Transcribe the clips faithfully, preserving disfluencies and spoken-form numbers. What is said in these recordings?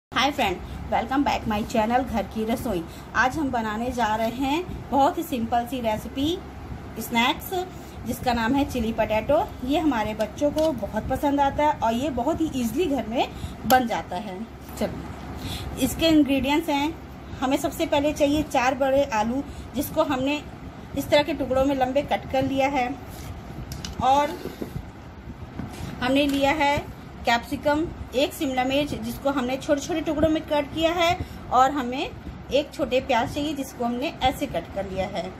Hi friend, welcome back my channel घर की रसोई। आज हम बनाने जा रहे हैं बहुत ही सिंपल सी रेसिपी स्नैक्स जिसका नाम है चिली पटेटो। ये हमारे बच्चों को बहुत पसंद आता है और ये बहुत ही इजीली घर में बन जाता है। चलिए, इसके इंग्रेडिएंट्स हैं। हमें सबसे पहले चाहिए चार बड़े आलू, जिसको हमने इस तरह के टुकड़ों में लंबे कट कर लिया है। और हमने लिया है कैप्सिकम, एक शिमला मिर्च जिसको हमने छोटे छोटे टुकड़ों में कट किया है, और हमें एक छोटे प्याज चाहिए जिसको हमने ऐसे कट कर लिया है।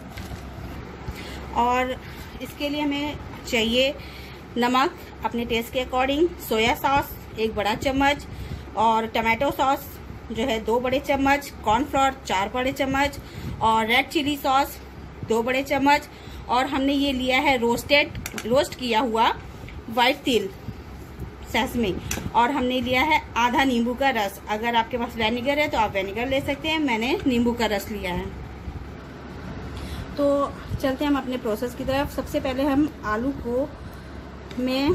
और इसके लिए हमें चाहिए नमक अपने टेस्ट के अकॉर्डिंग, सोया सॉस एक बड़ा चम्मच, और टमाटो सॉस जो है दो बड़े चम्मच, कॉर्नफ्लोर चार बड़े चम्मच, और रेड चिली सॉस दो बड़े चम्मच, और हमने ये लिया है रोस्टेड रोस्ट किया हुआ वाइट तिल सेसमी, और हमने लिया है आधा नींबू का रस। अगर आपके पास वेनिगर है तो आप वेनिगर ले सकते हैं, मैंने नींबू का रस लिया है। तो चलते हैं हम अपने प्रोसेस की तरफ। सबसे पहले हम आलू को में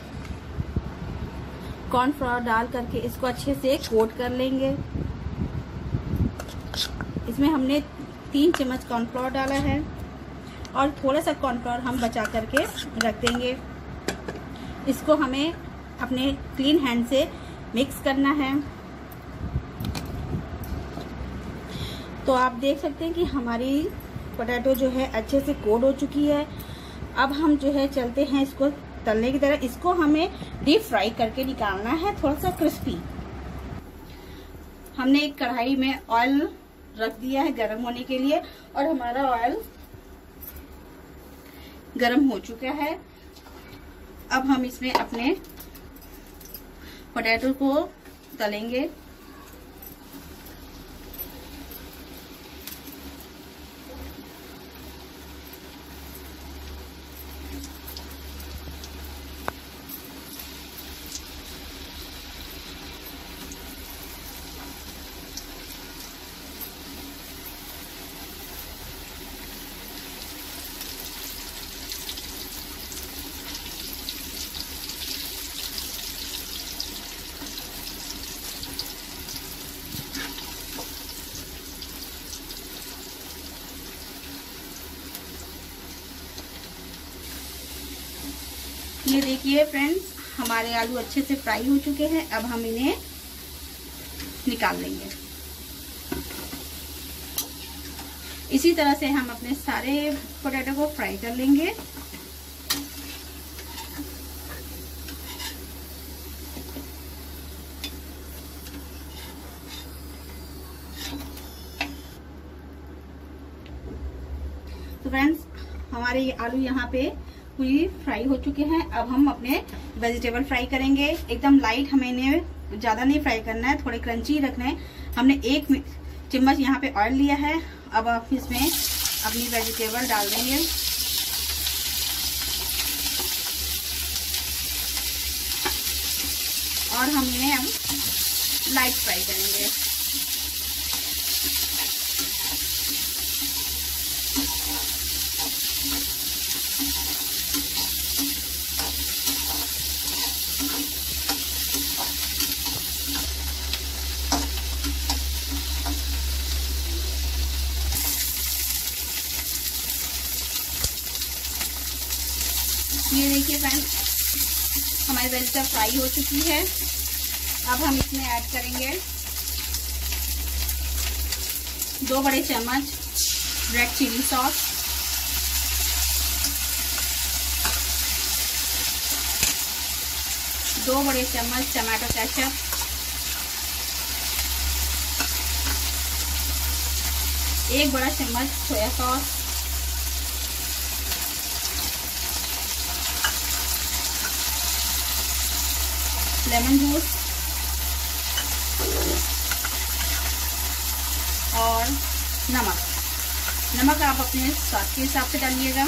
कॉर्नफ्लोर डाल करके इसको अच्छे से कोट कर लेंगे। इसमें हमने तीन चम्मच कॉर्नफ्लोर डाला है और थोड़ा सा कॉर्नफ्लोर हम बचा करके रख देंगे। इसको हमें अपने क्लीन हैंड से मिक्स करना है। तो आप देख सकते हैं कि हमारी पोटैटो जो है अच्छे से कोट हो चुकी है। अब हम जो है चलते हैं इसको तलने की तरह। इसको हमें डीप फ्राई करके निकालना है, थोड़ा सा क्रिस्पी। हमने एक कढ़ाई में ऑयल रख दिया है गर्म होने के लिए, और हमारा ऑयल गर्म हो चुका है। अब हम इसमें अपने पोटैटो को तलेंगे। ये देखिए फ्रेंड्स, हमारे आलू अच्छे से फ्राई हो चुके हैं। अब हम इन्हें निकाल लेंगे। इसी तरह से हम अपने सारे पोटैटो को फ्राई कर लेंगे। तो फ्रेंड्स, हमारे ये आलू यहाँ पे पूरी फ्राई हो चुके हैं। अब हम अपने वेजिटेबल फ्राई करेंगे। एकदम लाइट, हमें इन्हें ज्यादा नहीं फ्राई करना है, थोड़े क्रंची रखना है। हमने एक चम्मच यहाँ पे ऑयल लिया है। अब आप इसमें अपनी वेजिटेबल डाल देंगे। और हम इन्हें अब लाइट फ्राई करेंगे। ये देखिए फ्रेंड्स, हमारी वेजिटेबल फ्राई हो चुकी है। अब हम इसमें ऐड करेंगे दो बड़े चम्मच रेड चिली सॉस, दो बड़े चम्मच टमाटो केचप, एक बड़ा चम्मच सोया सॉस, लेमन जूस, और नमक। नमक आप अपने स्वाद के हिसाब से डालिएगा।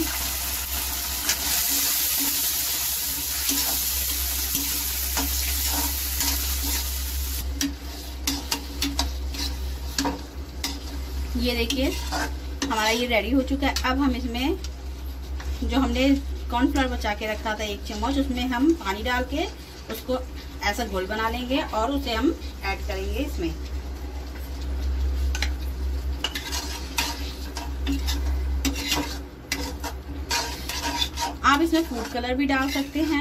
ये देखिए, हमारा ये रेडी हो चुका है। अब हम इसमें जो हमने कॉर्नफ्लोर बचा के रखा था एक चम्मच, उसमें हम पानी डाल के उसको ऐसा घोल बना लेंगे और उसे हम ऐड करेंगे इसमें। आप इसमें फूड कलर भी डाल सकते हैं।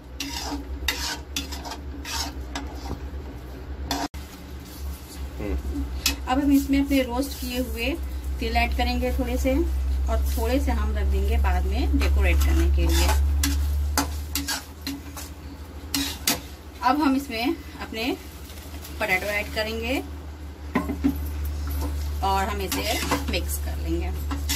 अब हम इसमें अपने रोस्ट किए हुए तिल ऐड करेंगे थोड़े से, और थोड़े से हम रख देंगे बाद में डेकोरेट करने के लिए। अब हम इसमें अपने पोटैटो ऐड करेंगे और हम इसे मिक्स कर लेंगे।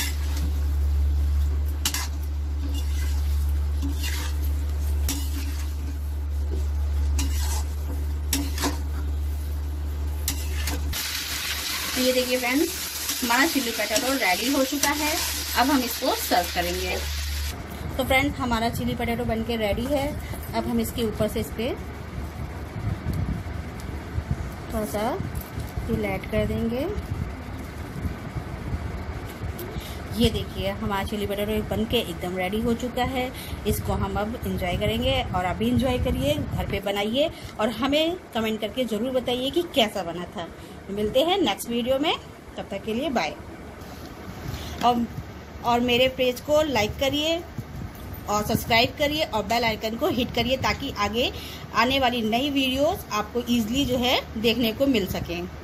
तो ये देखिए फ्रेंड्स, हमारा चिली पोटैटो रेडी हो चुका है। अब हम इसको सर्व करेंगे। तो फ्रेंड्स, हमारा चिली पोटैटो बनके रेडी है। अब हम इसके ऊपर से इस पे थोड़ा सा तिल ऐड कर देंगे। ये देखिए, हमारा चिली पोटैटो बन के एकदम रेडी हो चुका है। इसको हम अब एंजॉय करेंगे, और आप भी एंजॉय करिए, घर पे बनाइए और हमें कमेंट करके ज़रूर बताइए कि कैसा बना था। मिलते हैं नेक्स्ट वीडियो में, तब तक के लिए बाय। और और मेरे पेज को लाइक करिए और सब्सक्राइब करिए और बेल आइकन को हिट करिए, ताकि आगे आने वाली नई वीडियोस आपको ईजिली जो है देखने को मिल सकें।